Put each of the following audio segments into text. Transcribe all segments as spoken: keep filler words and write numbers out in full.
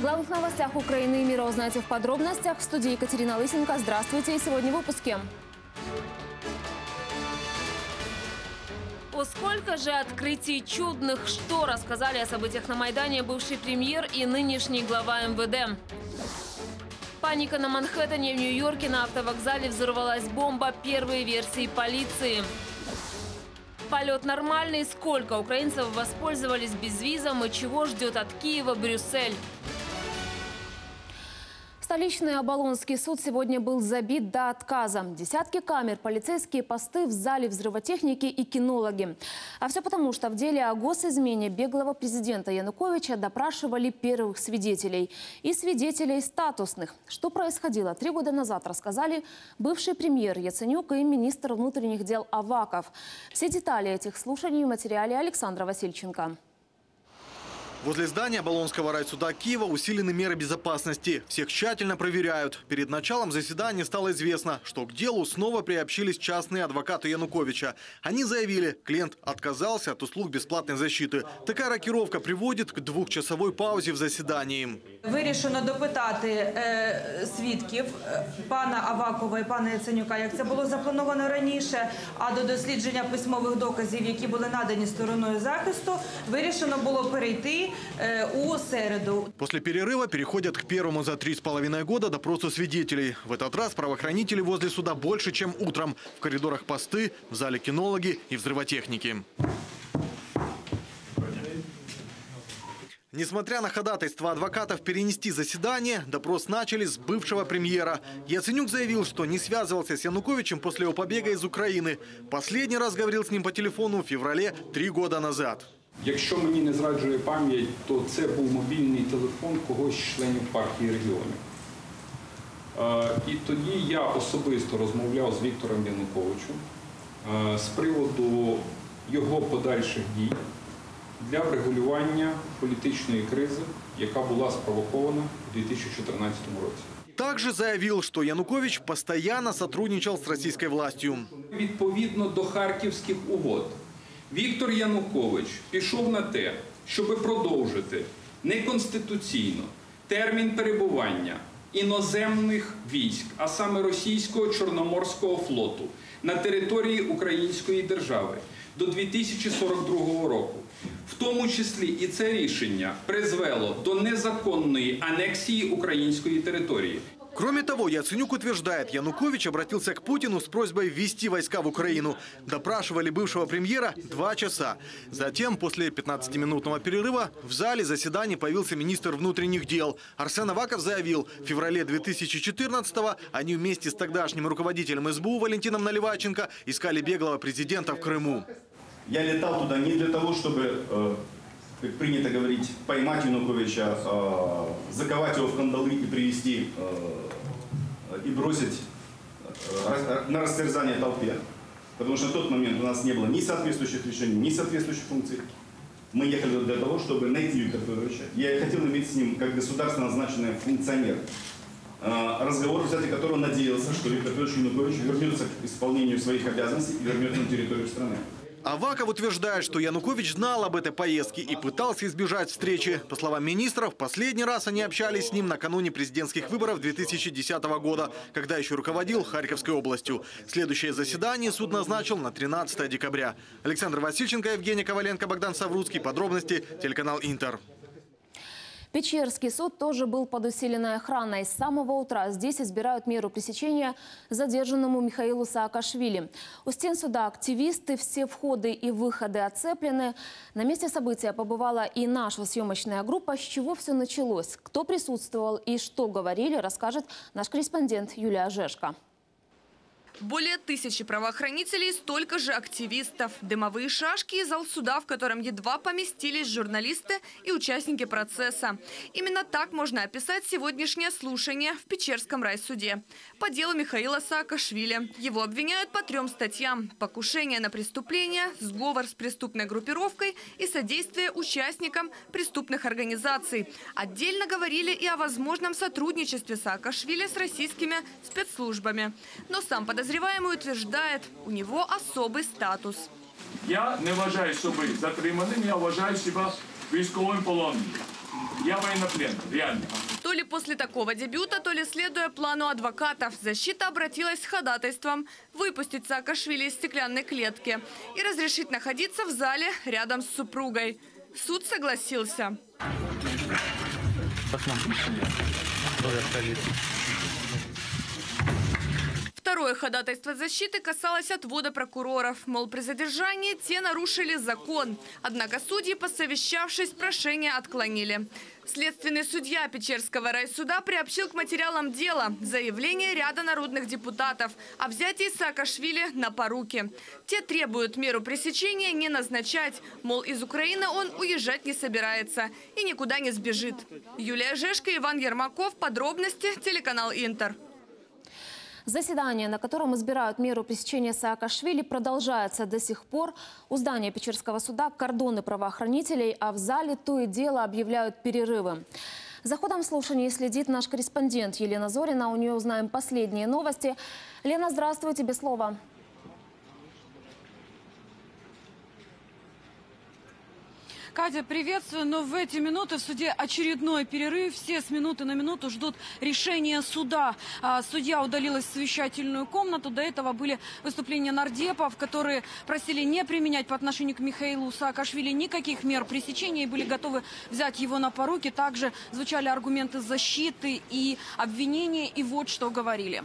главных новостях Украины и мира узнаете в подробностях. В студии Екатерина Лысенко. Здравствуйте. И сегодня в выпуске. О сколько же открытий чудных, что рассказали о событиях на Майдане бывший премьер и нынешний глава эм вэ дэ. Паника на Манхэттене в Нью-Йорке. На автовокзале взорвалась бомба. Первые версии полиции. Полет нормальный. Сколько украинцев воспользовались безвизом и чего ждет от Киева Брюссель? Столичный Оболонский суд сегодня был забит до отказа. Десятки камер, полицейские посты в зале, взрывотехники и кинологи. А все потому, что в деле о госизмене беглого президента Януковича допрашивали первых свидетелей. И свидетелей статусных. Что происходило три года назад, рассказали бывший премьер Яценюк и министр внутренних дел Аваков. Все детали этих слушаний в материале Александра Васильченко. Возле здания Оболонского райсуда Киева усилены меры безопасности. Всех тщательно проверяют. Перед началом заседания стало известно, что к делу снова приобщились частные адвокаты Януковича. Они заявили, клиент отказался от услуг бесплатной защиты. Такая рокировка приводит к двухчасовой паузе в заседании. Вирішено допитати е, свідків пана Авакова і пана Яценюка, як це було заплановано раніше, а до дослідження письмових доказів, які були надані стороною захисту, вирішено було перейти е, у середу. После перерыва переходят к первому за три с половиной года допросу свидетелей. В этот раз правоохранители возле суда больше, чем утром. В коридорах посты, в зале кинологи и взрывотехники. Несмотря на ходатайство адвокатов перенести заседание, допрос начали с бывшего премьера. Яценюк заявил, что не связывался с Януковичем после его побега из Украины. Последний раз говорил с ним по телефону в феврале три года назад. Якщо мені не зраджує пам'ять, то це був мобільний телефон когось з членів партії регіонів. І тоді я особисто розмовляв з Віктором Януковичем з приводу його подальших дій для врегулювання політичної кризи, яка була спровокована у две тысячи четырнадцатом році. Также заявил, что Янукович постоянно сотрудничал с российской властью. Відповідно до Харківських угод, Віктор Янукович пішов на те, щоб продовжити неконституційно термін перебування іноземних військ, а саме російського Чорноморського флоту, на території Української держави до две тысячи сорок другого року. В тому числі і це рішення призвело до незаконної анексії української території. Кроме того, Яценюк утверждает, Янукович обратился к Путину с просьбой ввести войска в Украину. Допрашивали бывшего премьера два часа. Затем, после пятнадцатиминутного перерыва, в зале заседаний появился министр внутренних дел. Арсен Аваков заявил, в феврале две тысячи четырнадцатого они вместе с тогдашним руководителем эс бэ у Валентином Наливайченко искали беглого президента в Крыму. Я летал туда не для того, чтобы, как принято говорить, поймать Януковича, заковать его в кандалы и привести и бросить на растерзание толпе. Потому что на тот момент у нас не было ни соответствующих решений, ни соответствующих функций. Мы ехали для того, чтобы найти Виктора Федоровича. Я хотел иметь с ним как государственно назначенный функционер. Разговор, кстати, которого надеялся, что Виктор Федорович Янукович вернется к исполнению своих обязанностей и вернется на территорию страны. Аваков утверждает, что Янукович знал об этой поездке и пытался избежать встречи. По словам министров, последний раз они общались с ним накануне президентских выборов две тысячи десятого года, когда еще руководил Харьковской областью. Следующее заседание суд назначил на тринадцатое декабря. Александр Васильченко, Евгений Коваленко, Богдан Савруцкий. Подробности телеканал Интер. Печерский суд тоже был под усиленной охраной. С самого утра здесь избирают меру пресечения задержанному Михаилу Саакашвили. У стен суда активисты, все входы и выходы оцеплены. На месте события побывала и наша съемочная группа. С чего все началось, кто присутствовал и что говорили, расскажет наш корреспондент Юлия Жешко. Более тысячи правоохранителей, столько же активистов. Дымовые шашки и зал суда, в котором едва поместились журналисты и участники процесса. Именно так можно описать сегодняшнее слушание в Печерском райсуде. По делу Михаила Саакашвили. Его обвиняют по трем статьям: покушение на преступление, сговор с преступной группировкой и содействие участникам преступных организаций. Отдельно говорили и о возможном сотрудничестве Саакашвили с российскими спецслужбами. Но сам подозреваемый утверждает, у него особый статус. Я не вважаю себе затриманим, я вважаю себе військовим полоненим. Я военнопленный, реально. То ли после такого дебюта, то ли следуя плану адвокатов, защита обратилась с ходатайством выпустить Саакашвили из стеклянной клетки и разрешить находиться в зале рядом с супругой. Суд согласился. Второе ходатайство защиты касалось отвода прокуроров. Мол, при задержании те нарушили закон. Однако судьи, посовещавшись, прошение отклонили. Следственный судья Печерского райсуда приобщил к материалам дела заявление ряда народных депутатов о взятии Саакашвили на поруки. Те требуют меру пресечения не назначать. Мол, из Украины он уезжать не собирается и никуда не сбежит. Юлия Жешко, Иван Ермаков. Подробности. Телеканал Интер. Заседание, на котором избирают меру пресечения Саакашвили, продолжается до сих пор. У здания Печерского суда кордоны правоохранителей, а в зале то и дело объявляют перерывы. За ходом слушаний следит наш корреспондент Елена Зорина. У нее узнаем последние новости. Лена, здравствуй, тебе слово. Катя, приветствую. Но в эти минуты в суде очередной перерыв. Все с минуты на минуту ждут решения суда. Судья удалилась в совещательную комнату. До этого были выступления нардепов, которые просили не применять по отношению к Михаилу Саакашвили никаких мер пресечения и были готовы взять его на поруки. Также звучали аргументы защиты и обвинения. И вот что говорили.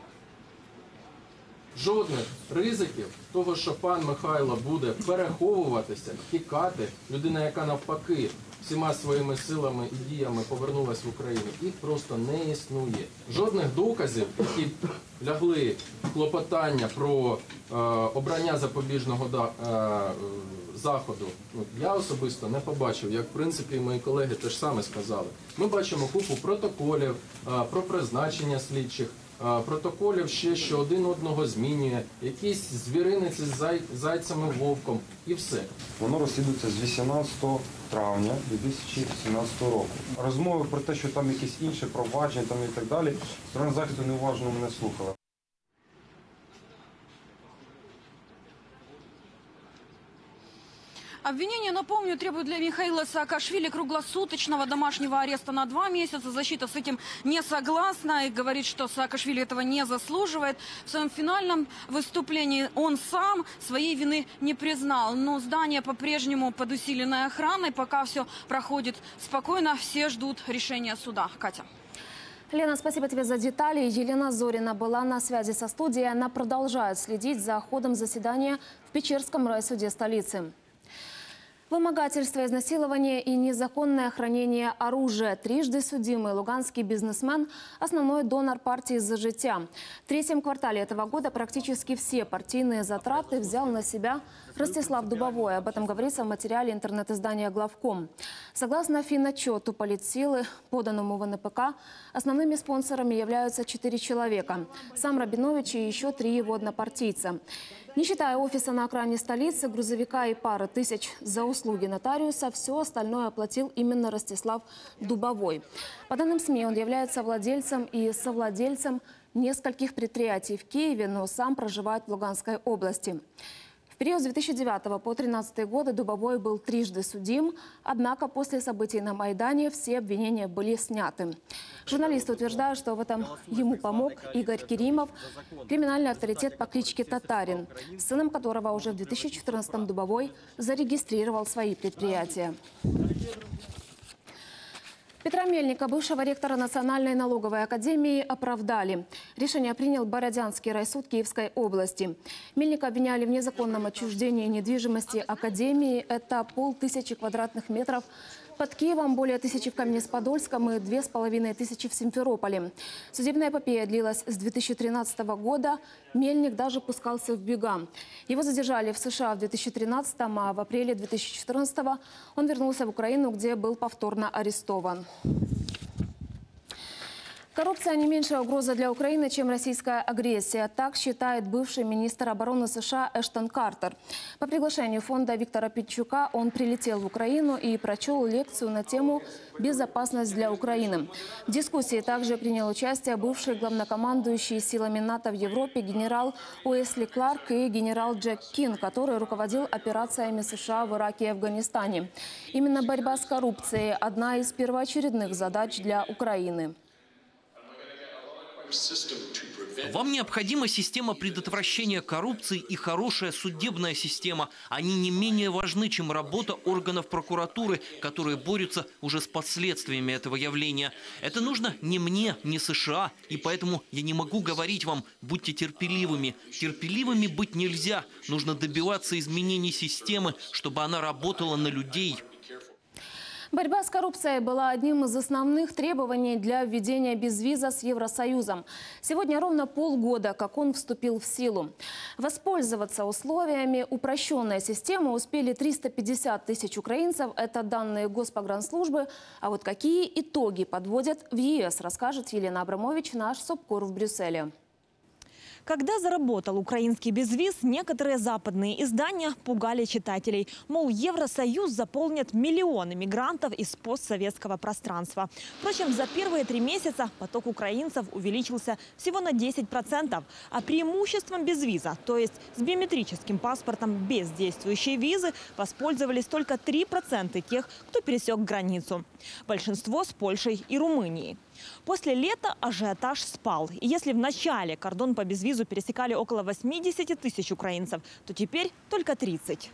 Жодних ризиків того, що пан Михайло буде переховуватися, тікати, людина, яка навпаки всіма своїми силами і діями повернулася в Україну, їх просто не існує. Жодних доказів, які лягли в клопотання про е, обрання запобіжного да, е, заходу, ну, я особисто не побачив, як в принципі мої колеги теж саме сказали. Ми бачимо купу протоколів е, про призначення слідчих, протоколів ще, що один одного змінює, якісь звіриниці з зай... зайцем і вовком і все. Воно розслідується з вісімнадцятого травня дві тисячі сімнадцятого року. Розмови про те, що там якісь інші провадження там і так далі, сторона захисту неуважно мене слухала. Обвинение, напомню, требует для Михаила Саакашвили круглосуточного домашнего ареста на два месяца. Защита с этим не согласна и говорит, что Саакашвили этого не заслуживает. В своем финальном выступлении он сам своей вины не признал. Но здание по-прежнему под усиленной охраной. Пока все проходит спокойно, все ждут решения суда. Катя. Лена, спасибо тебе за детали. Елена Зорина была на связи со студией. Она продолжает следить за ходом заседания в Печерском райсуде столицы. Вымогательство, изнасилование и незаконное хранение оружия. Трижды судимый луганский бизнесмен – основной донор партии «За життя». В третьем квартале этого года практически все партийные затраты взял на себя Ростислав Дубовой. Об этом говорится в материале интернет-издания «Главком». Согласно финотчету политсилы, поданному в эн пэ ка, основными спонсорами являются четыре человека. Сам Рабинович и еще три его однопартийца. Не считая офиса на окраине столицы, грузовика и пары тысяч за услуги нотариуса, все остальное оплатил именно Ростислав Дубовой. По данным СМИ, он является владельцем и совладельцем нескольких предприятий в Киеве, но сам проживает в Луганской области. В период с две тысячи девятого по две тысячи тринадцатый годы Дубовой был трижды судим, однако после событий на Майдане все обвинения были сняты. Журналисты утверждают, что в этом ему помог Игорь Керимов, криминальный авторитет по кличке Татарин, с сыном которого уже в две тысячи четырнадцатом Дубовой зарегистрировал свои предприятия. Петра Мельника, бывшего ректора Национальной налоговой академии, оправдали. Решение принял Бородянский райсуд Киевской области. Мельника обвиняли в незаконном отчуждении недвижимости академии. Это полтысячи квадратных метров под Киевом, более тысячи в Каменец-Подольском и две с половиной тысячи в Симферополе. Судебная эпопея длилась с две тысячи тринадцатого года. Мельник даже пускался в бега. Его задержали в США в две тысячи тринадцатом, а в апреле две тысячи четырнадцатого он вернулся в Украину, где был повторно арестован. Коррупция не меньшая угроза для Украины, чем российская агрессия. Так считает бывший министр обороны США Эштон Картер. По приглашению фонда Виктора Петчука он прилетел в Украину и прочел лекцию на тему «Безопасность для Украины». В дискуссии также принял участие бывший главнокомандующий силами НАТО в Европе генерал Уэсли Кларк и генерал Джек Кин, который руководил операциями США в Ираке и Афганистане. Именно борьба с коррупцией – одна из первоочередных задач для Украины. Вам необходима система предотвращения коррупции и хорошая судебная система. Они не менее важны, чем работа органов прокуратуры, которые борются уже с последствиями этого явления. Это нужно не мне, не США, и поэтому я не могу говорить вам: будьте терпеливыми. Терпеливыми быть нельзя. Нужно добиваться изменений системы, чтобы она работала на людей. Борьба с коррупцией была одним из основных требований для введения безвиза с Евросоюзом. Сегодня ровно полгода, как он вступил в силу. Воспользоваться условиями упрощенной системы успели триста пятьдесят тысяч украинцев. Это данные Госпогранслужбы. А вот какие итоги подводят в ЕС, расскажет Елена Абрамович, наш СОБКОР в Брюсселе. Когда заработал украинский безвиз, некоторые западные издания пугали читателей. Мол, Евросоюз заполнит миллионы мигрантов из постсоветского пространства. Впрочем, за первые три месяца поток украинцев увеличился всего на десять процентов. А преимуществом безвиза, то есть с биометрическим паспортом без действующей визы, воспользовались только три процента тех, кто пересек границу. Большинство с Польшей и Румынией. После лета ажиотаж спал. И если в начале кордон по безвизу пересекали около восьмидесяти тысяч украинцев, то теперь только тридцать.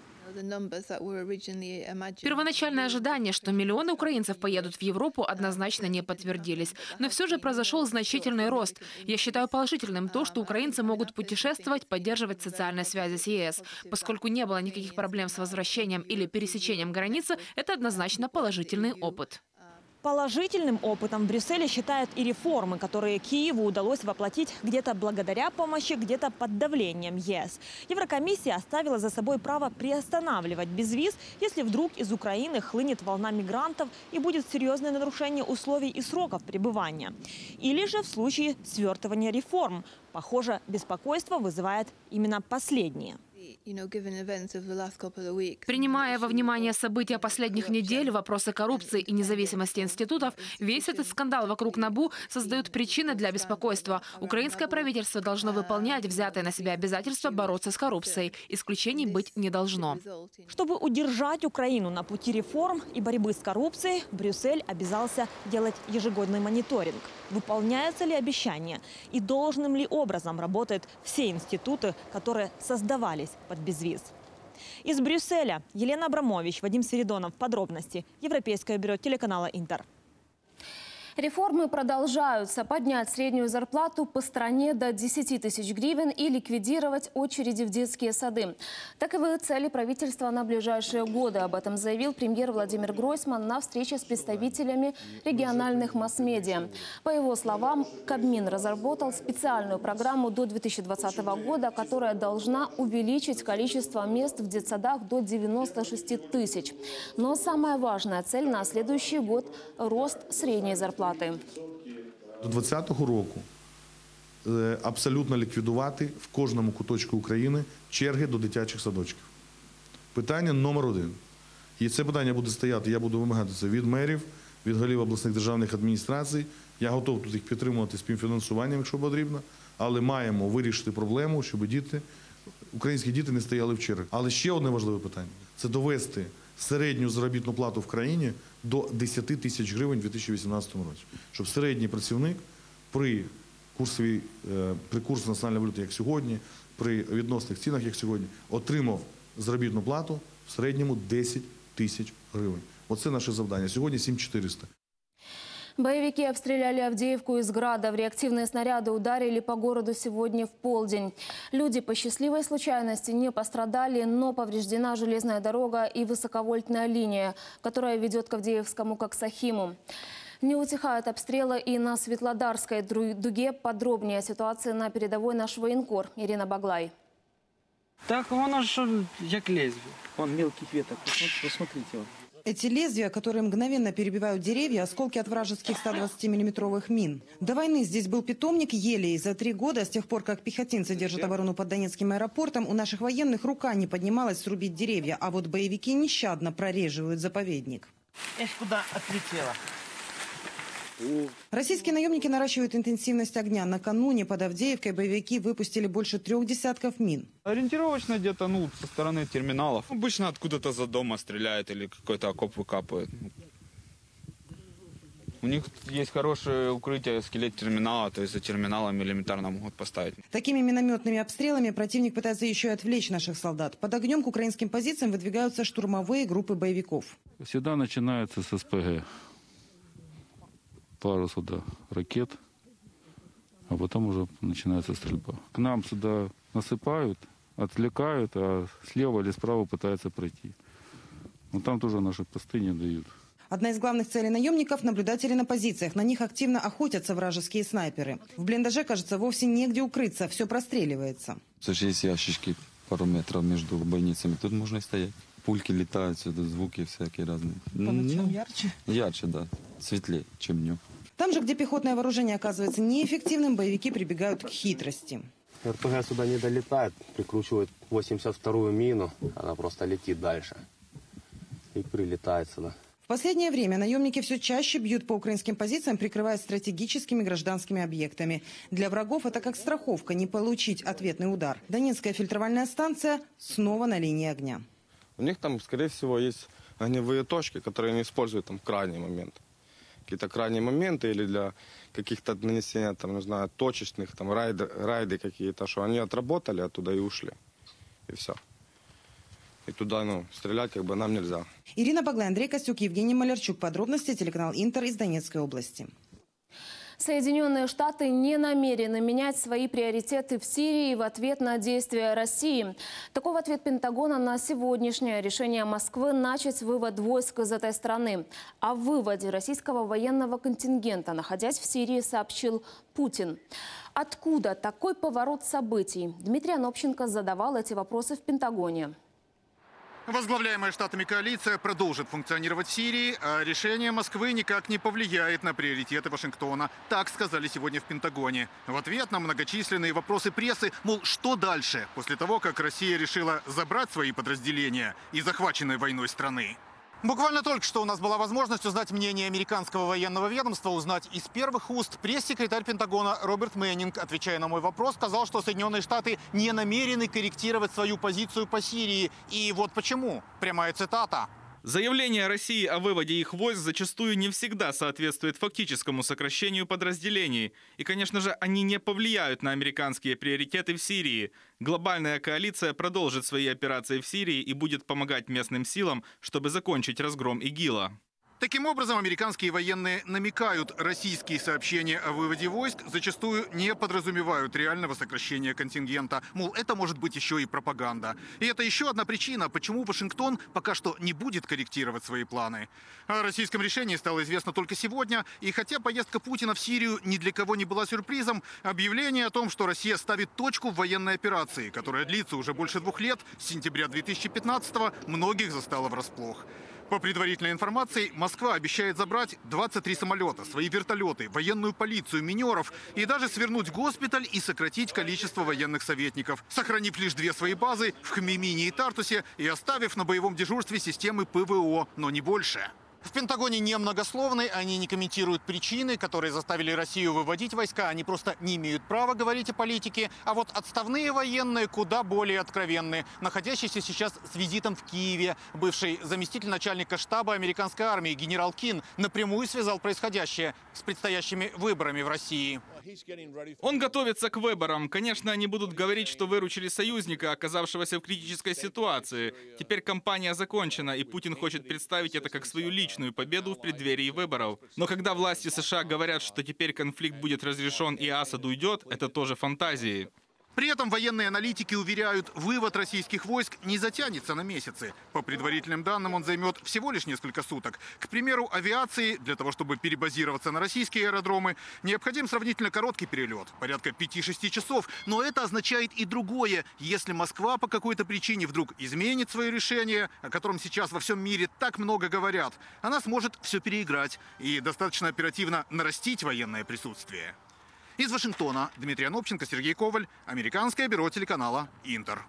Первоначальное ожидание, что миллионы украинцев поедут в Европу, однозначно не подтвердились. Но все же произошел значительный рост. Я считаю положительным то, что украинцы могут путешествовать, поддерживать социальные связи с ЕС. Поскольку не было никаких проблем с возвращением или пересечением границы, это однозначно положительный опыт. Положительным опытом в Брюсселе считают и реформы, которые Киеву удалось воплотить где-то благодаря помощи, где-то под давлением ЕС. Еврокомиссия оставила за собой право приостанавливать безвиз, если вдруг из Украины хлынет волна мигрантов и будет серьезное нарушение условий и сроков пребывания. Или же в случае свертывания реформ. Похоже, беспокойство вызывает именно последнее. Принимая во внимание события последних недель, вопросы коррупции и независимости институтов, весь этот скандал вокруг НАБУ создает причины для беспокойства. Украинское правительство должно выполнять взятые на себя обязательства бороться с коррупцией. Исключений быть не должно. Чтобы удержать Украину на пути реформ и борьбы с коррупцией, Брюссель обязался делать ежегодный мониторинг. Выполняются ли обещания и должным ли образом работают все институты, которые создавались под безвиз. Из Брюсселя Елена Абрамович, Вадим Свиридонов. Подробности. Европейское бюро телеканала «Интер». Реформы продолжаются. Поднять среднюю зарплату по стране до десяти тысяч гривен и ликвидировать очереди в детские сады. Таковы цели правительства на ближайшие годы. Об этом заявил премьер Владимир Гройсман на встрече с представителями региональных масс-медиа. По его словам, Кабмин разработал специальную программу до две тысячи двадцатого года, которая должна увеличить количество мест в детсадах до девяноста шести тысяч. Но самая важная цель на следующий год – рост средней зарплаты. До двадцятого року абсолютно ліквідувати в кожному куточку України черги до дитячих садочків. Питання номер один. І це питання буде стояти, я буду вимагати це від мерів, від голів обласних державних адміністрацій. Я готовий тут їх підтримувати співфінансуванням, якщо потрібно. Але маємо вирішити проблему, щоб діти, українські діти не стояли в чергах. Але ще одне важливе питання – це довести середню заробітну плату в країні до десяти тисяч гривень у дві тисячі вісімнадцятому році. Щоб середній працівник при курсовій, при курсі національної валюти, як сьогодні, при відносних цінах, як сьогодні, отримав заробітну плату в середньому десять тисяч гривень. Оце наше завдання. Сьогодні сім тисяч чотириста. Боевики обстреляли Авдеевку из градов. Реактивные снаряды ударили по городу сегодня в полдень. Люди по счастливой случайности не пострадали, но повреждена железная дорога и высоковольтная линия, которая ведет к Авдеевскому Коксахиму. Не утихают обстрелы и на Светлодарской дуге. Подробнее о ситуации на передовой наш военкор Ирина Баглай. Так воно ж як лезвие. Вон мелких веток, посмотрите. Эти лезвия, которые мгновенно перебивают деревья, осколки от вражеских ста двадцатимиллиметровых мин. До войны здесь был питомник елей. За три года, с тех пор, как пехотинцы держат оборону под Донецким аэропортом, у наших военных рука не поднималась срубить деревья, а вот боевики нещадно прореживают заповедник. Эх, куда отлетела. Российские наемники наращивают интенсивность огня. Накануне под Авдеевкой боевики выпустили больше трех десятков мин. Ориентировочно где-то, ну, со стороны терминалов. Обычно откуда-то за дома стреляют или какой-то окоп выкапывают. У них есть хорошее укрытие, скелет терминала, то есть за терминалом элементарно могут поставить. Такими минометными обстрелами противник пытается еще и отвлечь наших солдат. Под огнем к украинским позициям выдвигаются штурмовые группы боевиков. Всегда начинается с СПГ. Пару сюда ракет, а потом уже начинается стрельба. К нам сюда насыпают, отвлекают, а слева или справа пытаются пройти. Но там тоже наши посты не дают. Одна из главных целей наемников – наблюдатели на позициях. На них активно охотятся вражеские снайперы. В блиндаже, кажется, вовсе негде укрыться, все простреливается. Слушай, есть ящички пару метров между бойницами, тут можно и стоять. Пульки летают, сюда звуки всякие разные. По ночам Ну, ярче? Ярче, да. Светлее, чем днем. Там же, где пехотное вооружение оказывается неэффективным, боевики прибегают к хитрости. РПГ сюда не долетает, прикручивают восемьдесят вторую мину, она просто летит дальше и прилетает сюда. В последнее время наемники все чаще бьют по украинским позициям, прикрываясь стратегическими гражданскими объектами. Для врагов это как страховка не получить ответный удар. Донецкая фильтровальная станция снова на линии огня. У них там, скорее всего, есть огневые точки, которые они используют там в крайний момент. Какие-то крайние моменты или для каких-то нанесения, там, не знаю, точечных, там, райды, райды какие-то, что они отработали оттуда и ушли. И все. И туда, ну, стрелять как бы нам нельзя. Ирина Баглай, Андрей Костюк, Евгений Малярчук. Подробности телеканал Интер из Донецкой области. Соединенные Штаты не намерены менять свои приоритеты в Сирии в ответ на действия России. Таков ответ Пентагона на сегодняшнее решение Москвы начать вывод войск из этой страны. О выводе российского военного контингента, находясь в Сирии, сообщил Путин. Откуда такой поворот событий? Дмитрий Анопченко задавал эти вопросы в Пентагоне. Возглавляемая Штатами коалиция продолжит функционировать в Сирии, а решение Москвы никак не повлияет на приоритеты Вашингтона. Так сказали сегодня в Пентагоне. В ответ на многочисленные вопросы прессы, мол, что дальше, после того, как Россия решила забрать свои подразделения из захваченной войной страны. Буквально только что у нас была возможность узнать мнение американского военного ведомства, узнать из первых уст. Пресс-секретарь Пентагона Роберт Мэннинг, отвечая на мой вопрос, сказал, что Соединенные Штаты не намерены корректировать свою позицию по Сирии. И вот почему. Прямая цитата. Заявление России о выводе их войск зачастую не всегда соответствует фактическому сокращению подразделений. И, конечно же, они не повлияют на американские приоритеты в Сирии. Глобальная коалиция продолжит свои операции в Сирии и будет помогать местным силам, чтобы закончить разгром ИГИЛа. Таким образом, американские военные намекают, российские сообщения о выводе войск зачастую не подразумевают реального сокращения контингента. Мол, это может быть еще и пропаганда. И это еще одна причина, почему Вашингтон пока что не будет корректировать свои планы. О российском решении стало известно только сегодня. И хотя поездка Путина в Сирию ни для кого не была сюрпризом, объявление о том, что Россия ставит точку в военной операции, которая длится уже больше двух лет, с сентября две тысячи пятнадцатого, многих застало врасплох. По предварительной информации, Москва обещает забрать двадцать три самолета, свои вертолеты, военную полицию, минеров и даже свернуть госпиталь и сократить количество военных советников, сохранив лишь две свои базы в Хмеймине и Тартусе и оставив на боевом дежурстве системы ПВО, но не больше. В Пентагоне немногословны, они не комментируют причины, которые заставили Россию выводить войска, они просто не имеют права говорить о политике. А вот отставные военные куда более откровенны. Находящийся сейчас с визитом в Киеве бывший заместитель начальника штаба американской армии генерал Кин напрямую связал происходящее с предстоящими выборами в России. Он готовится к выборам. Конечно, они будут говорить, что выручили союзника, оказавшегося в критической ситуации. Теперь кампания закончена, и Путин хочет представить это как свою личную победу в преддверии выборов. Но когда власти США говорят, что теперь конфликт будет разрешен и Асад уйдет, это тоже фантазии. При этом военные аналитики уверяют, вывод российских войск не затянется на месяцы. По предварительным данным, он займет всего лишь несколько суток. К примеру, авиации, для того, чтобы перебазироваться на российские аэродромы, необходим сравнительно короткий перелет, порядка пяти-шести часов. Но это означает и другое. Если Москва по какой-то причине вдруг изменит свое решение, о котором сейчас во всем мире так много говорят, она сможет все переиграть и достаточно оперативно нарастить военное присутствие. Из Вашингтона Дмитрий Анопченко, Сергей Коваль, Американское бюро телеканала «Интер».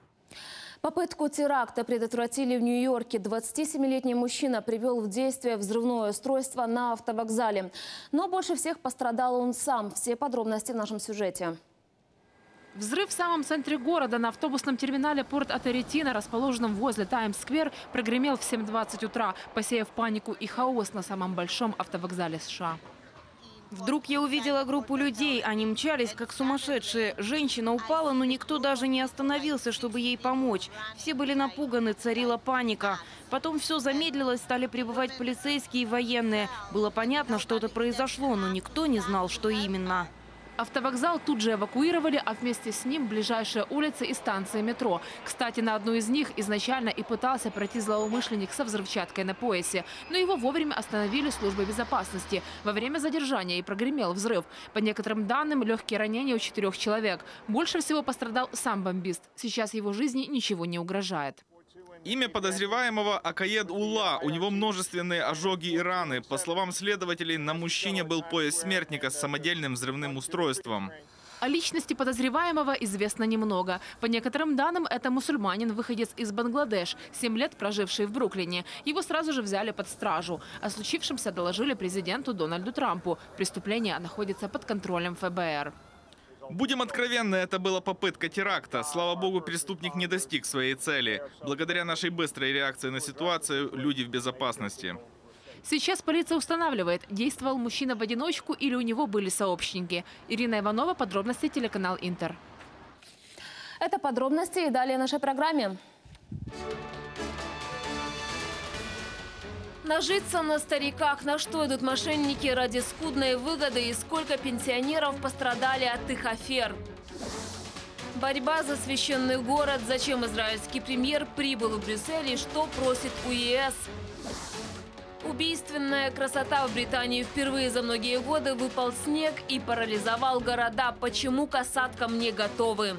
Попытку теракта предотвратили в Нью-Йорке. двадцатисемилетний мужчина привел в действие взрывное устройство на автовокзале. Но больше всех пострадал он сам. Все подробности в нашем сюжете. Взрыв в самом центре города на автобусном терминале Порт Оторитино, расположенном возле Таймс-сквер, прогремел в семь двадцать утра, посеяв панику и хаос на самом большом автовокзале США. Вдруг я увидела группу людей. Они мчались, как сумасшедшие. Женщина упала, но никто даже не остановился, чтобы ей помочь. Все были напуганы, царила паника. Потом все замедлилось, стали прибывать полицейские и военные. Было понятно, что это произошло, но никто не знал, что именно. Автовокзал тут же эвакуировали, а вместе с ним ближайшие улицы и станции метро. Кстати, на одну из них изначально и пытался пройти злоумышленник со взрывчаткой на поясе. Но его вовремя остановили службы безопасности. Во время задержания и прогремел взрыв. По некоторым данным, легкие ранения у четырех человек. Больше всего пострадал сам бомбист. Сейчас его жизни ничего не угрожает. Имя подозреваемого Акаед Улла. У него множественные ожоги и раны. По словам следователей, на мужчине был пояс смертника с самодельным взрывным устройством. О личности подозреваемого известно немного. По некоторым данным, это мусульманин, выходец из Бангладеш, семь лет проживший в Бруклине. Его сразу же взяли под стражу. О случившемся доложили президенту Дональду Трампу. Преступление находится под контролем эф бэ эр. Будем откровенны, это была попытка теракта. Слава богу, преступник не достиг своей цели. Благодаря нашей быстрой реакции на ситуацию, люди в безопасности. Сейчас полиция устанавливает, действовал мужчина в одиночку или у него были сообщники. Ирина Иванова, подробности, телеканал «Интер». Это подробности и далее в нашей программе. Нажиться на стариках. На что идут мошенники ради скудной выгоды и сколько пенсионеров пострадали от их афер. Борьба за священный город. Зачем израильский премьер прибыл в Брюссель и что просит у е эс. Убийственная красота. В Британии впервые за многие годы выпал снег и парализовал города. Почему к осадкам не готовы?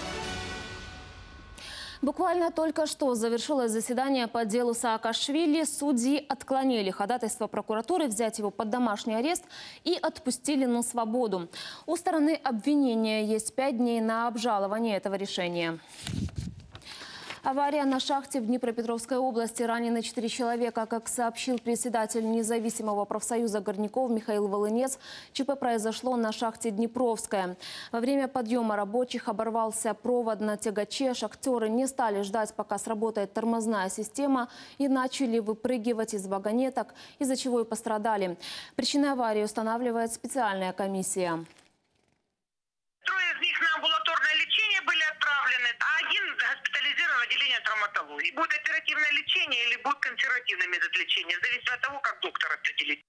Буквально только что завершилось заседание по делу Саакашвили. Судьи отклонили ходатайство прокуратуры взять его под домашний арест и отпустили на свободу. У стороны обвинения есть пять дней на обжалование этого решения. Авария на шахте в Днепропетровской области. Ранены четыре человека. Как сообщил председатель независимого профсоюза горняков Михаил Волынец, ЧП произошло на шахте Днепровская. Во время подъема рабочих оборвался провод на тягаче. Шахтеры не стали ждать, пока сработает тормозная система, и начали выпрыгивать из вагонеток, из-за чего и пострадали. Причины аварии устанавливает специальная комиссия. Трое из них на амбулаторное лечение были отправлены, а один госпитализирован в отделение травматологии. Будет оперативное лечение или будет консервативный метод лечения, в зависимости от того, как доктор определит.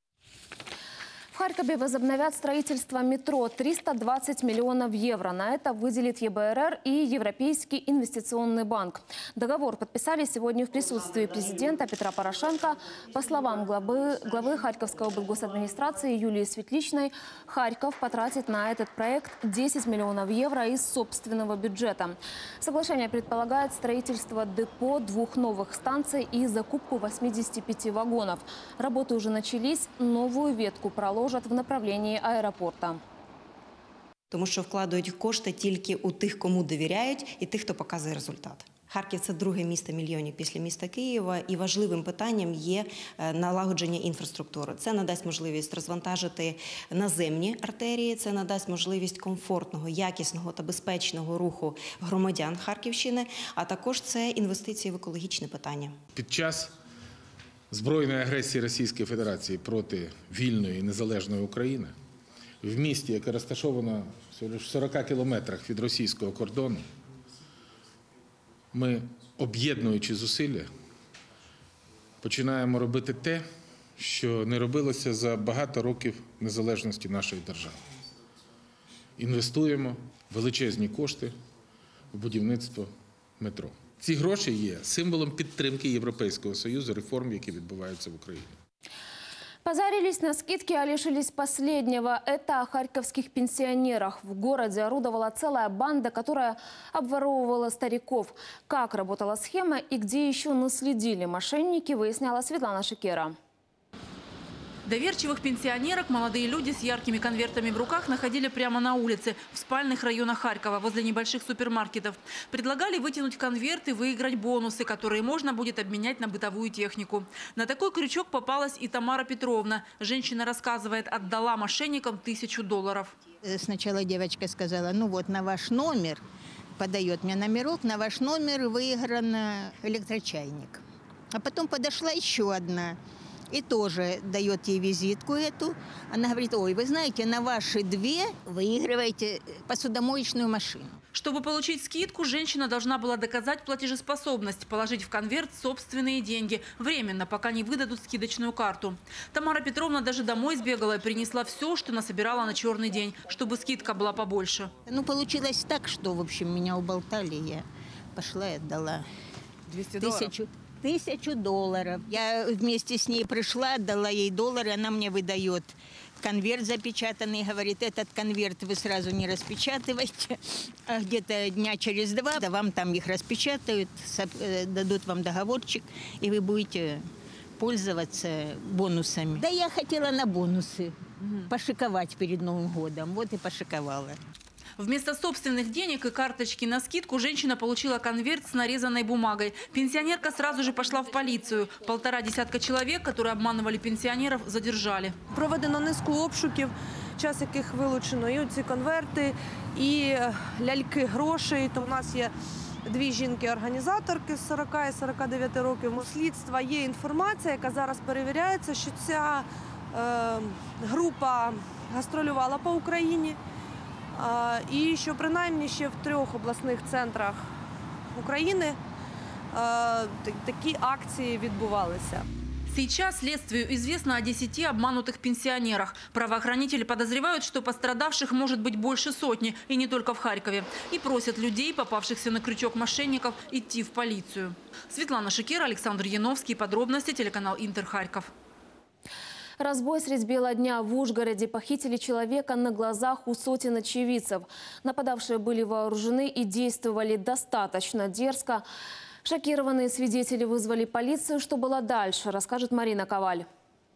В Харькове возобновят строительство метро. триста двадцать миллионов евро. На это выделит е бэ эр эр и Европейский инвестиционный банк. Договор подписали сегодня в присутствии президента Петра Порошенко. По словам главы, главы Харьковской облгосадминистрации Юлии Светличной, Харьков потратит на этот проект десять миллионов евро из собственного бюджета. Соглашение предполагает строительство депо, двух новых станций и закупку восьмидесяти пяти вагонов. Работы уже начались. Новую ветку проложат в направленні аеропорта. Тому що вкладають кошти тільки у тих, кому довіряють, і тих, хто показує результат. Харків – це друге місто мільйонів після міста Києва, і важливим питанням є налагодження інфраструктури. Це надасть можливість розвантажити наземні артерії, це надасть можливість комфортного, якісного та безпечного руху громадян Харківщини, а також це інвестиції в екологічне питання. Під час збройної агресії Російської Федерації проти вільної і незалежної України в місті, яке розташовано всього лише в сорока кілометрах від російського кордону, ми, об'єднуючи зусилля, починаємо робити те, що не робилося за багато років незалежності нашої держави. Інвестуємо величезні кошти в будівництво метро. Ці гроші є символом підтримки Європейського Союзу реформ, які відбуваються в Україні. Позарились на скидки, а лишились последнего. Это о харьковских пенсионерах. В городе орудовала целая банда, которая обворовывала стариков. Как работала схема и где еще наследили мошенники, выясняла Светлана Шикера. Доверчивых пенсионерок молодые люди с яркими конвертами в руках находили прямо на улице, в спальных районах Харькова, возле небольших супермаркетов. Предлагали вытянуть конверт и выиграть бонусы, которые можно будет обменять на бытовую технику. На такой крючок попалась и Тамара Петровна. Женщина рассказывает, отдала мошенникам тысячу долларов. Сначала девочка сказала, ну вот на ваш номер, подает мне номерок, на ваш номер выигран электрочайник. А потом подошла еще одна. И тоже дает ей визитку эту. Она говорит, ой, вы знаете, на ваши две выигрываете посудомоечную машину. Чтобы получить скидку, женщина должна была доказать платежеспособность, положить в конверт собственные деньги. Временно, пока не выдадут скидочную карту. Тамара Петровна даже домой сбегала и принесла все, что насобирала на черный день, чтобы скидка была побольше. Ну, получилось так, что, в общем, меня уболтали. Я пошла и отдала двести долларов. Тысячу. Тысячу долларов. Я вместе с ней пришла, отдала ей доллары, она мне выдает конверт запечатанный, говорит, этот конверт вы сразу не распечатывайте, а где-то дня через два да вам там их распечатают, дадут вам договорчик, и вы будете пользоваться бонусами. Да я хотела на бонусы пошиковать перед Новым годом, вот и пошиковала. Вместо собственных денег и карточки на скидку женщина получила конверт с нарезанной бумагой. Пенсионерка сразу же пошла в полицию. Полтора десятка человек, которые обманывали пенсионеров, задержали. Проведено низку обшуків, час яких вилучено і ці конверти, і ляльки грошей. То у нас є дві жінки-організаторки з сорока і сорока дев'яти років. У слідства є інформація, яка зараз перевіряється, що ця е, група гастролювала по Україні. І що принаймні ще в трьох обласних центрах України такі акції відбувалися. Сейчас следствию известно о десяти обманутых пенсионерах. Правоохранители подозревают, что пострадавших может быть больше сотни, и не только в Харькове. И просят людей, попавшихся на крючок мошенников, идти в полицию. Светлана Шикера, Александр Яновский. Подробности, телеканал Интер, Харьков. Разбой средь бела дня в Ужгороде. Похитили человека на глазах у сотен очевидцев. Нападавшие были вооружены и действовали достаточно дерзко. Шокированные свидетели вызвали полицию. Что было дальше, расскажет Марина Коваль.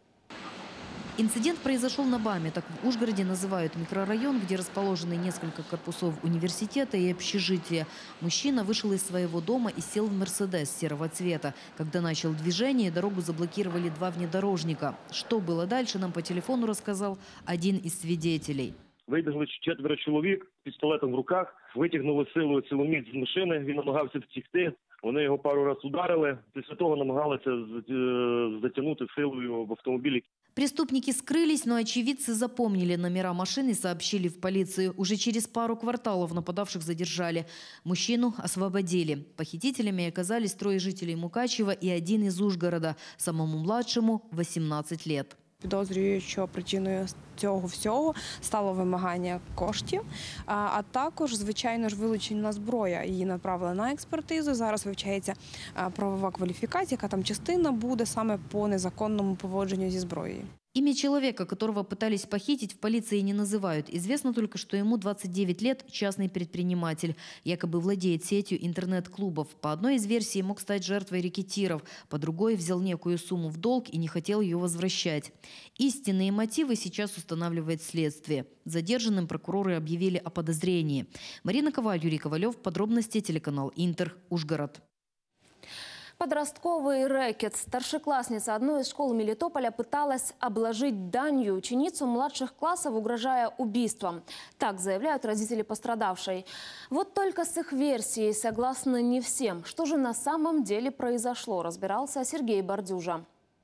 Инцидент произошел на БАМе. Так в Ужгороде называют микрорайон, где расположены несколько корпусов университета и общежития. Мужчина вышел из своего дома и сел в «Мерседес» серого цвета. Когда начал движение, дорогу заблокировали два внедорожника. Что было дальше, нам по телефону рассказал один из свидетелей. Вибігли четверо чоловік з пістолетом в руках, витягнули силою силоміць з машини, він намагався втікти. Вони його пару раз ударили, після того намагалися затягнути силою в автомобілі. Преступники скрылись, но очевидцы запомнили номера машин и сообщили в полицию. Уже через пару кварталов нападавших задержали. Мужчину освободили. Похитителями оказались трое жителей Мукачева и один из Ужгорода. Самому младшему – восемнадцать лет. Підозрюю, що причиною цього всього стало вимагання коштів, а також, звичайно ж, вилучена зброя. Її направили на експертизу. Зараз вивчається правова кваліфікація, яка там частина буде саме по незаконному поводженню зі зброєю. Имя человека, которого пытались похитить, в полиции не называют. Известно только, что ему двадцать девять лет, частный предприниматель. Якобы владеет сетью интернет-клубов. По одной из версий мог стать жертвой рекетиров. По другой взял некую сумму в долг и не хотел ее возвращать. Истинные мотивы сейчас устанавливает следствие. Задержанным прокуроры объявили о подозрении. Марина Коваль, Юрий Ковалев. Подробности, телеканал Интер, Ужгород. Подростковый рэкет. Старшеклассница одной из школ Мелитополя пыталась обложить данью ученицу младших классов, угрожая убийством. Так заявляют родители пострадавшей. Вот только с их версией согласны не всем. Что же на самом деле произошло, разбирался Сергей Бордюжа.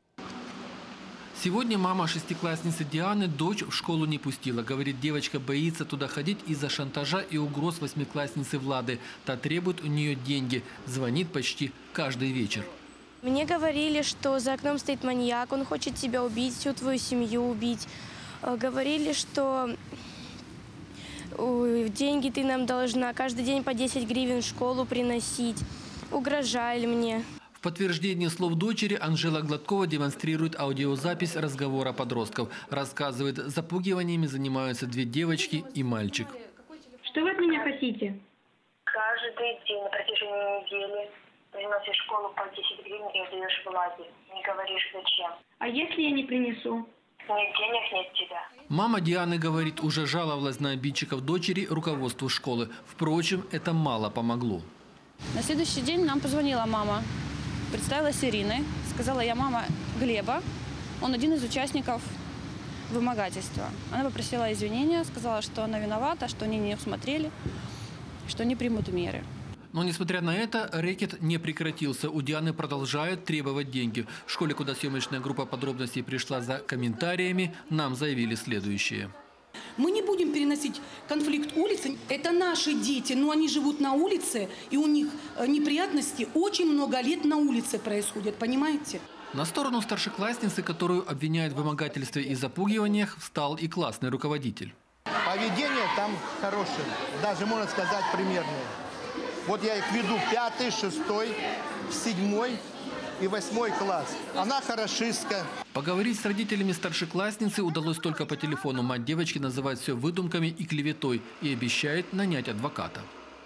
Сегодня мама шестиклассницы Дианы дочь в школу не пустила. Говорит, девочка боится туда ходить из-за шантажа и угроз восьмиклассницы Влады. Та требует у нее деньги. Звонит почти каждый вечер. Мне говорили, что за окном стоит маньяк, он хочет тебя убить, всю твою семью убить. Говорили, что Ой, деньги ты нам должна, каждый день по десять гривен в школу приносить. Угрожали мне. В подтверждение слов дочери Анжела Гладкова демонстрирует аудиозапись разговора подростков. Рассказывает, запугиваниями занимаются две девочки и мальчик. Что вы от меня хотите? Каждый день на протяжении недели приносишь в школу по десять гривен и отдаешь Владе. Не говоришь зачем. А если я не принесу? Нет денег, нет тебя. Мама Дианы говорит, уже жаловалась на обидчиков дочери руководству школы. Впрочем, это мало помогло. На следующий день нам позвонила мама, представилась Ириной, сказала: я мама Глеба, он один из участников вымогательства. Она попросила извинения, сказала, что она виновата, что они не усмотрели, что они примут меры. Но, несмотря на это, рэкет не прекратился. У Дианы продолжают требовать деньги. В школе, куда съемочная группа подробностей пришла за комментариями, нам заявили следующее. Мы не будем переносить конфликт улицы. Это наши дети, но они живут на улице, и у них неприятности очень много лет на улице происходят, понимаете? На сторону старшеклассницы, которую обвиняют в вымогательстве и запугиваниях, встал и классный руководитель. Поведение там хорошее, даже, можно сказать, примерное. Вот я их веду пятый, шестой, седьмой и восьмой класс. Она хорошистка. Поговорить с родителями старшеклассницы удалось только по телефону. Мать девочки называет все выдумками и клеветой и обещает нанять адвоката.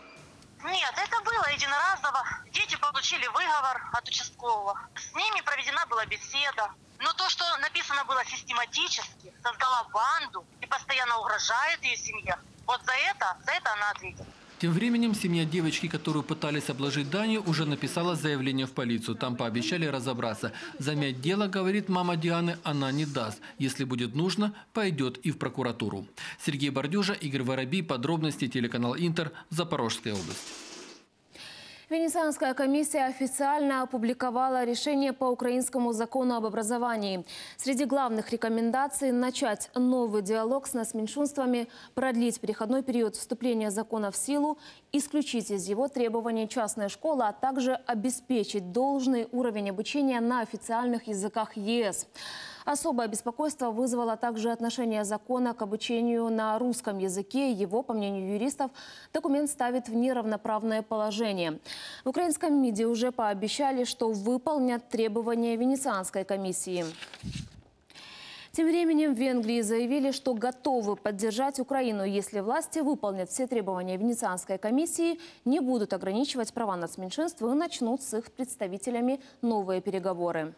Нет, это было единоразово. Дети получили выговор от участкового. С ними проведена была беседа. Но то, что написано было систематически, создала банду и постоянно угрожает ее семье, вот за это, за это она ответит. Тем временем семья девочки, которую пытались обложить данью, уже написала заявление в полицию. Там пообещали разобраться. Замять дело, говорит мама Дианы, она не даст. Если будет нужно, пойдет и в прокуратуру. Сергей Бордюжа, Игорь Воробей. Подробности, телеканал Интер, Запорожская область. Венецианская комиссия официально опубликовала решение по украинскому закону об образовании. Среди главных рекомендаций – начать новый диалог с нацменьшинствами, продлить переходной период вступления закона в силу, исключить из его требований частные школы, а также обеспечить должный уровень обучения на официальных языках ЕС. Особое беспокойство вызвало также отношение закона к обучению на русском языке. Его, по мнению юристов, документ ставит в неравноправное положение. В украинском МИДе уже пообещали, что выполнят требования Венецианской комиссии. Тем временем в Венгрии заявили, что готовы поддержать Украину, если власти выполнят все требования Венецианской комиссии, не будут ограничивать права нацменьшинств и начнут с их представителями новые переговоры.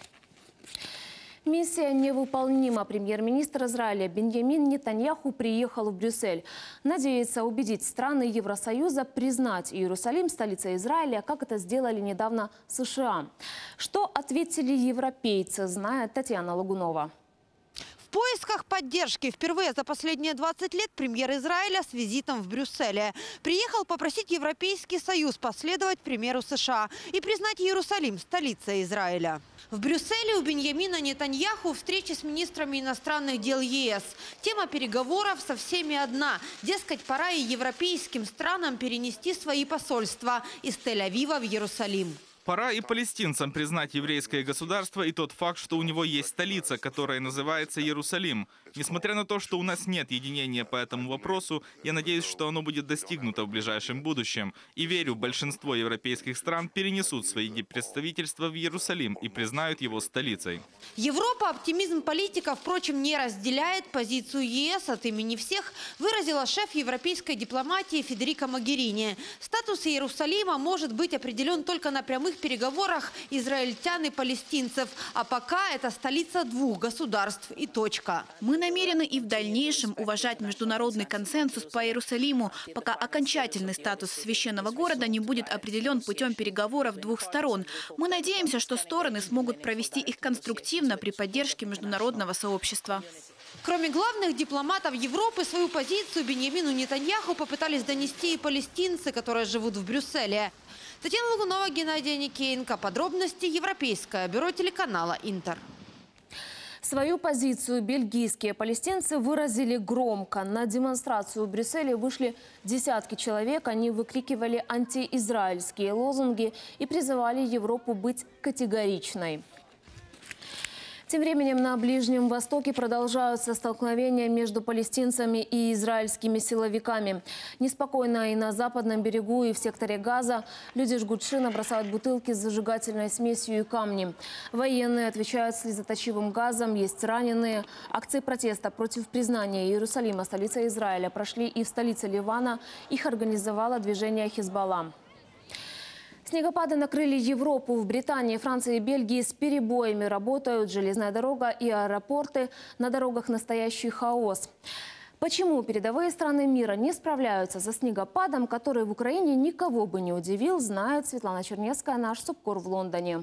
Миссия невыполнима. Премьер-министр Израиля Биньямин Нетаньяху приехал в Брюссель. Надеется убедить страны Евросоюза признать Иерусалим столицей Израиля, как это сделали недавно США. Что ответили европейцы, знает Татьяна Лагунова. В поисках поддержки впервые за последние двадцать лет премьер Израиля с визитом в Брюсселе приехал попросить Европейский Союз последовать примеру США и признать Иерусалим столицей Израиля. В Брюсселе у Биньямина Нетаньяху встреча с министрами иностранных дел ЕС. Тема переговоров со всеми одна. Дескать, пора и европейским странам перенести свои посольства из Тель-Авива в Иерусалим. Пора и палестинцам признать еврейское государство и тот факт, что у него есть столица, которая называется Иерусалим. Несмотря на то, что у нас нет единения по этому вопросу, я надеюсь, что оно будет достигнуто в ближайшем будущем. И верю, большинство европейских стран перенесут свои представительства в Иерусалим и признают его столицей. Европа оптимизм политиков, впрочем, не разделяет. Позицию ЕС от имени всех выразила шеф европейской дипломатии Федерико Могерини. Статус Иерусалима может быть определен только на прямых переговорах израильтян и палестинцев. А пока это столица двух государств и точка. Мы намерены и в дальнейшем уважать международный консенсус по Иерусалиму, пока окончательный статус священного города не будет определен путем переговоров двух сторон. Мы надеемся, что стороны смогут провести их конструктивно при поддержке международного сообщества. Кроме главных дипломатов Европы, свою позицию Биньямину Нетаньяху попытались донести и палестинцы, которые живут в Брюсселе. Татьяна Лагунова, Геннадий Никеенко. Подробности Европейское бюро телеканала Интер. Свою позицию бельгийские палестинцы выразили громко. На демонстрацию в Брюсселе вышли десятки человек. Они выкрикивали антиизраильские лозунги и призывали Европу быть категоричной. Тем временем на Ближнем Востоке продолжаются столкновения между палестинцами и израильскими силовиками. Неспокойно и на западном берегу, и в секторе Газа. Люди жгут шины, бросают бутылки с зажигательной смесью и камни. Военные отвечают слезоточивым газом, есть раненые. Акции протеста против признания Иерусалима столицей Израиля прошли и в столице Ливана. Их организовало движение Хизбалла. Снегопады накрыли Европу. В Британии, Франции и Бельгии с перебоями работают железная дорога и аэропорты. На дорогах настоящий хаос. Почему передовые страны мира не справляются со снегопадом, который в Украине никого бы не удивил, знает Светлана Чернецкая, наш субкор в Лондоне.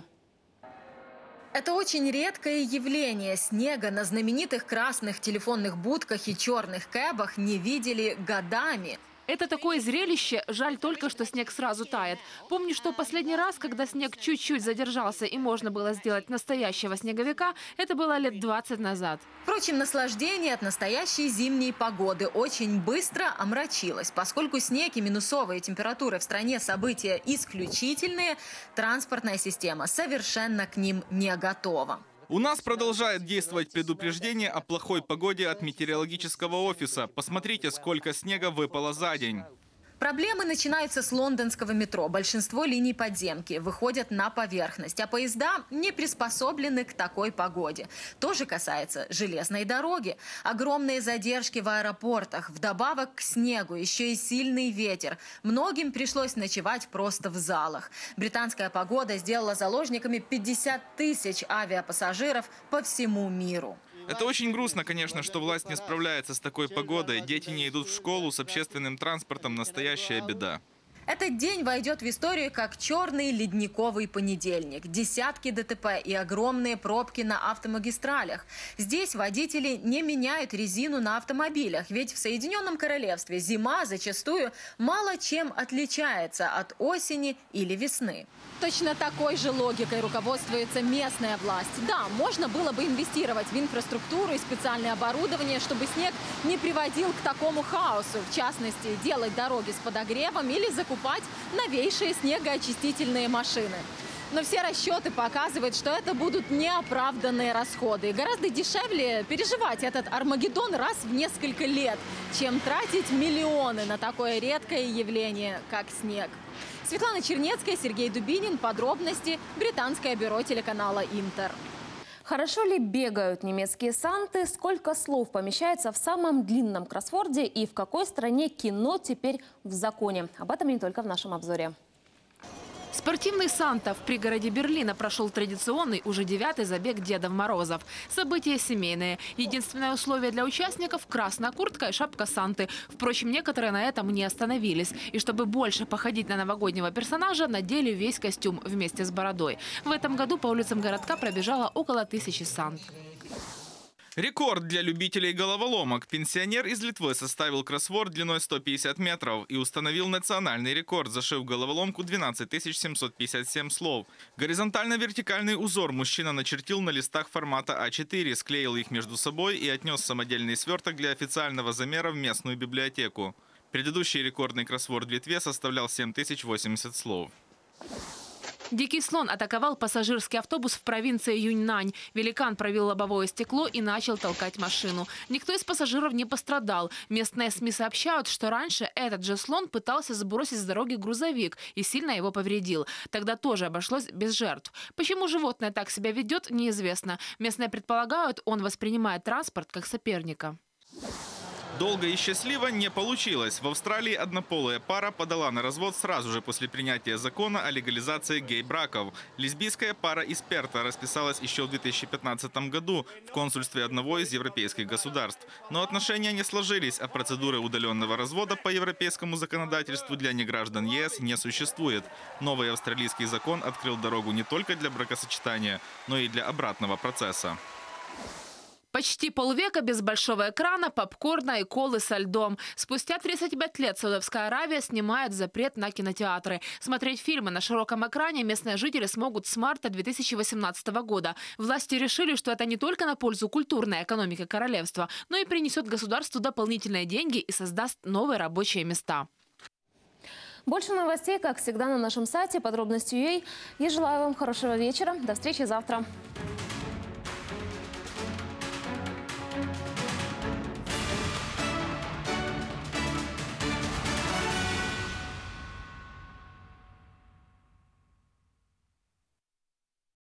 Это очень редкое явление. Снега на знаменитых красных телефонных будках и черных кэбах не видели годами. Это такое зрелище, жаль только, что снег сразу тает. Помню, что последний раз, когда снег чуть-чуть задержался и можно было сделать настоящего снеговика, это было лет двадцать назад. Впрочем, наслаждение от настоящей зимней погоды очень быстро омрачилось. Поскольку снег и минусовые температуры в стране события исключительные, транспортная система совершенно к ним не готова. У нас продолжает действовать предупреждение о плохой погоде от метеорологического офиса. Посмотрите, сколько снега выпало за день. Проблемы начинаются с лондонского метро. Большинство линий подземки выходят на поверхность, а поезда не приспособлены к такой погоде. То же касается железной дороги. Огромные задержки в аэропортах. Вдобавок к снегу еще и сильный ветер. Многим пришлось ночевать просто в залах. Британская погода сделала заложниками пятьдесят тысяч авиапассажиров по всему миру. Это очень грустно, конечно, что власть не справляется с такой погодой. Дети не идут в школу, с общественным транспортом настоящая беда. Этот день войдет в историю как черный ледниковый понедельник. Десятки ДТП и огромные пробки на автомагистралях. Здесь водители не меняют резину на автомобилях, ведь в Соединенном Королевстве зима зачастую мало чем отличается от осени или весны. Точно такой же логикой руководствуется местная власть. Да, можно было бы инвестировать в инфраструктуру и специальное оборудование, чтобы снег не приводил к такому хаосу. В частности, делать дороги с подогревом или закупать новейшие снегоочистительные машины. Но все расчеты показывают, что это будут неоправданные расходы. И гораздо дешевле переживать этот Армагеддон раз в несколько лет, чем тратить миллионы на такое редкое явление, как снег. Светлана Чернецкая, Сергей Дубинин. Подробности. Британское бюро телеканала «Интер». Хорошо ли бегают немецкие санты? Сколько слов помещается в самом длинном кроссворде? И в какой стране кино теперь в законе? Об этом и не только в нашем обзоре. Спортивный Санта в пригороде Берлина прошел традиционный, уже девятый забег Дедов Морозов. Событие семейное. Единственное условие для участников – красная куртка и шапка Санты. Впрочем, некоторые на этом не остановились. И чтобы больше походить на новогоднего персонажа, надели весь костюм вместе с бородой. В этом году по улицам городка пробежало около тысячи Сант. Рекорд для любителей головоломок. Пенсионер из Литвы составил кроссворд длиной сто пятьдесят метров и установил национальный рекорд, зашив головоломку двенадцать тысяч семьсот пятьдесят семь слов. Горизонтально-вертикальный узор мужчина начертил на листах формата а четыре, склеил их между собой и отнес самодельный сверток для официального замера в местную библиотеку. Предыдущий рекордный кроссворд в Литве составлял семь тысяч восемьдесят слов. Дикий слон атаковал пассажирский автобус в провинции Юньнань. Великан пробил лобовое стекло и начал толкать машину. Никто из пассажиров не пострадал. Местные СМИ сообщают, что раньше этот же слон пытался сбросить с дороги грузовик и сильно его повредил. Тогда тоже обошлось без жертв. Почему животное так себя ведет, неизвестно. Местные предполагают, он воспринимает транспорт как соперника. Долго и счастливо не получилось. В Австралии однополая пара подала на развод сразу же после принятия закона о легализации гей-браков. Лесбийская пара из Перта расписалась еще в две тысячи пятнадцатом году в консульстве одного из европейских государств. Но отношения не сложились, а процедуры удаленного развода по европейскому законодательству для неграждан ЕС не существует. Новый австралийский закон открыл дорогу не только для бракосочетания, но и для обратного процесса. Почти полвека без большого экрана, попкорна и колы со льдом. Спустя тридцать пять лет Саудовская Аравия снимает запрет на кинотеатры. Смотреть фильмы на широком экране местные жители смогут с марта две тысячи восемнадцатого года. Власти решили, что это не только на пользу культурной экономики королевства, но и принесет государству дополнительные деньги и создаст новые рабочие места. Больше новостей, как всегда, на нашем сайте подробности точка ю а. Я желаю вам хорошего вечера. До встречи завтра.